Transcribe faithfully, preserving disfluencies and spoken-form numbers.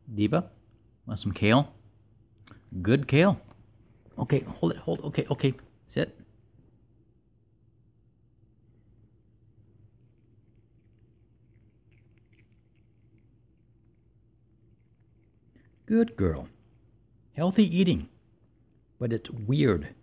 Diva, want some kale? Good kale. Okay, hold it, hold, okay, okay, sit. Good girl. Healthy eating, but it's weird